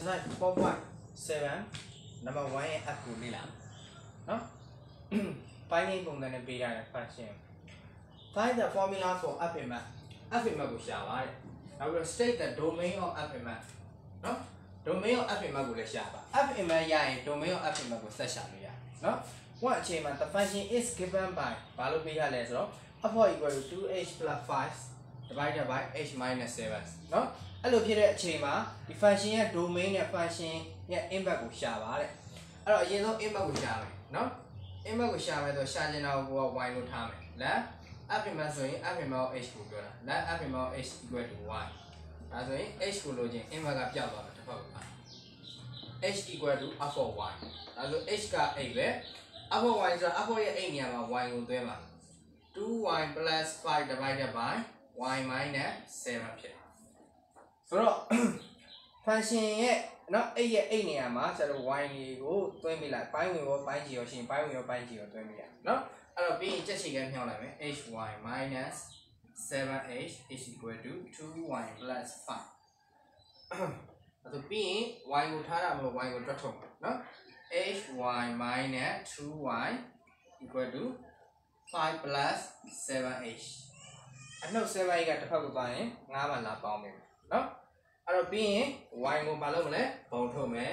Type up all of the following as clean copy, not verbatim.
exercise 4.7 number 1 ရဲ့ F ကိုလေ့လာနော်ပိုင်းရင်းပုံစံနဲ့ပေးထားတဲ့ function find the formula for f image ကိုရှာပါတဲ့နောက်ပြီးတော့ state the domain of f image နော် domain of f image ကိုလည်းရှာပါ f image ရရင် domain of f image ကိုဆက်ရှာလို့ရတယ်နော်1အချိန်မှာ the function is given by ဘာလို့ပေးရလဲဆိုတော့ f equal to 2h plus 5 divided by h minus 7နော်အဲ့လိုဖြစ်တဲ့အချိန်မှာဒီ function ရဲ့ domain နဲ့ function ရဲ့ impact ကိုရှာပါတဲ့အဲ့တော့အရင်ဆုံး impact ကိုရှာမယ်နော် impact ကိုရှာမယ်ဆိုရှာချင်တာကို y လို့ထားမယ်လမ်း f image ဆိုရင် f image of h ကိုပြောတာလမ်း f image of h equal to y ဒါဆိုရင် h ကိုလိုချင် impact ကပျောက်သွားမှာတစ်ဖက်က h equal to f of y ဒါဆို h က8ပဲ f of y ဆိုတာ f of ရဲ့8နေရာမှာ y ကိုသွင်းမှာ 2y plus 5 divided by y minus 7ဖြစ်ဆိုတော့ function ရဲ့နော်8ရဲ့8နေရာမှာကျတော့ y ကိုသွင်းပြလိုက်ပိုင်းဝင်ရောပိုင်းကြီးရောရှင်ပိုင်းဝင်ရောပိုင်းကြီးရောသွင်းပြရနော်အဲ့တော့ပြီးရင်ချက်ချီကမြောက်လိုက်မယ် hy minus 7h is equal to 2y plus 5အဲ့တော့ပြီးရင် y ကိုထားတာမဟုတ် y ကိုတွက်ထုတ်နော် hy minus 2y equal to 5 plus 7h အနှုတ် 7h ကတစ်ဖက်ကိုသွားရင်9မှာလာပေါင်းမယ်နော်အဲ့တော့ပြီးရင် y ကိုမလုပ်မလဲပုံထုတ်မယ်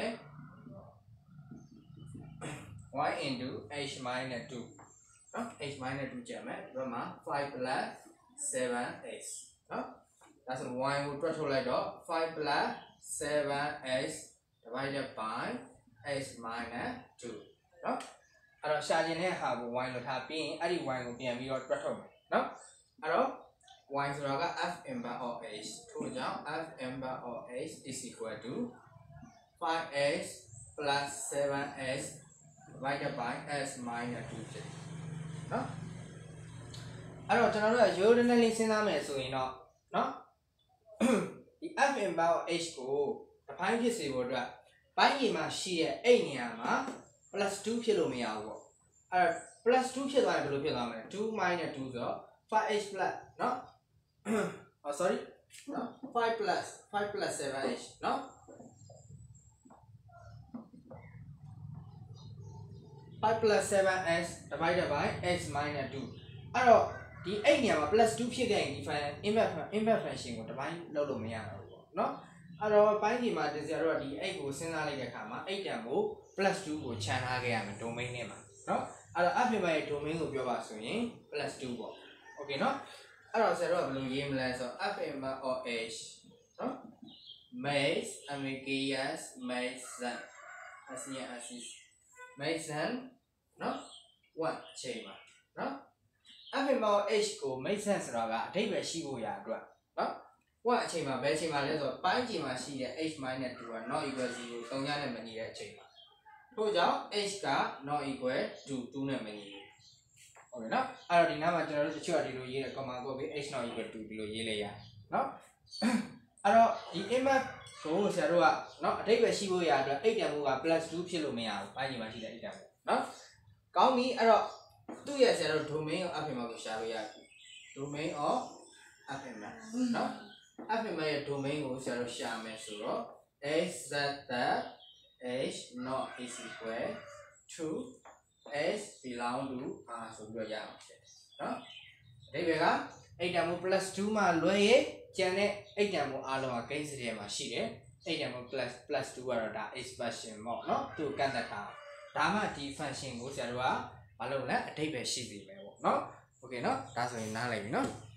y into h minus 2နော် h minus 2ကျန်မယ်ဒီဘက်မှာ5 plus 7h နော်ဒါဆို y ကိုတွက်ထုတ်လိုက်တော့5 plus 7h divided by h minus 2နော်အဲ့တော့ရှာခြင်းတဲ့ဟာကို y လို့ထားပြီးရင်အဲ့ဒီ y ကိုပြန်ပြီးတော့တွက်ထုတ်မယ်နော်အဲ့တော့y ဆိုတာက f image of h ထို့ကြောင့် f image of h is equal to 5h plus 7h divided by h minus 2ဖြစ်နော်အဲ့တော့ကျွန်တော်တို့ကရိုးရိုးလေးစဉ်းစားမယ်ဆိုရင်တော့နော်ဒီ f image of h ကိုတစ်ပိုင်းဖြစ်စေဖို့အတွက်ပိုင်းရည်မှာရှိတဲ့အဲ့နေရာမှာ plus 2ဖြစ်လို့မရဘူးပေါ့အဲ့တော့ plus 2ဖြစ်သွားရင်ဘယ်လိုဖြစ်သွားမလဲ2 minus 2ဆိုတော့ 5h plus နော်oh sorry နော်5 plus 7h နော်5 plus 7h divided by h minus 2အဲ့တော့ဒီ8နေရာမှာ plus 2ဖြစ်ခဲ့ရင်ဒီ impact function ကိုတစ်ပိုင်းလုပ်လို့မရတော့ဘူးပေါ့နော်အဲ့တော့ပိုင်းဒီမှာဒီဆရာတို့ကဒီ8ကိုစဉ်းစားလိုက်တဲ့အခါမှာ8တန်ကို plus 2ကိုခြံထားခဲ့ရမယ် domain နဲ့မှာနော်အဲ့တော့ f image ရဲ့ domain ကိုပြောပါဆိုရင် plus 2ပေါ့ okay နော်အဲ့တော့ဆရာတို့ကဘယ်လိုရေးမလဲဆိုတော့ f image of h နော် maze ambiguous mason mason နော် what အချိန်မှာနော် f image of h ကို mason ဆိုတာကအဓိပ္ပာယ်ရှိဖို့ရအတွက်နော် what အချိန်မှာဘယ်အချိန်မှာလဲဆိုတော့ပိုင်းအချိန်မှာရှိတဲ့ h minus 2က not equal 0 3ညနဲ့မညီတဲ့အချိန်မှာထို့ကြောင့် h က not equal to 2နဲ့မညီဘူးဟုတ်ပြီနော်အဲ့တော့ဒီနားမှာကျွန်တော်တို့တချို့ကဒီလိုရေးတယ် comma ကိုပြီး h not equal to ဒီလိုရေးလိုက်ရနော်အဲ့တော့ဒီ image ကိုဆရာတို့ကနော်အဓိပ္ပာယ်ရှိဖို့ရအတွက်8တန်မှုက plus 2ဖြစ်လို့မရဘူးပိုင်းချိန်မှာရှိတဲ့8တန်မှုနော်ကောင်းပြီအဲ့တော့သူ့ရဲ့ဆရာတို့ domain of f image ကိုရှာလို့ရတယ် domain of f image နော် f image ရဲ့ domain ကိုဆရာတို့ရှာမယ်ဆိုတော့ h that h not is equal to h belong to r ဆိုပြီးတော့ရအောင်ဖြစ်နော်အဓိပ္ပာယ်က8တန်မှု plus 2မှာလွဲရင်ကျန်တဲ့8တန်မှုအားလုံးက case ထဲမှာရှိတယ်8တန်မှု plus 2ကတော့ဒါ expression ပေါ့နော်သူကန့်သက်ထားဒါမှဒီ function ကိုဆရာတို့ကမလုပ်နဲ့အဓိပ္ပာယ်ရှိစေမယ်ပေါ့နော် okay နော်ဒါဆိုရင်နားလည်ပြီနော်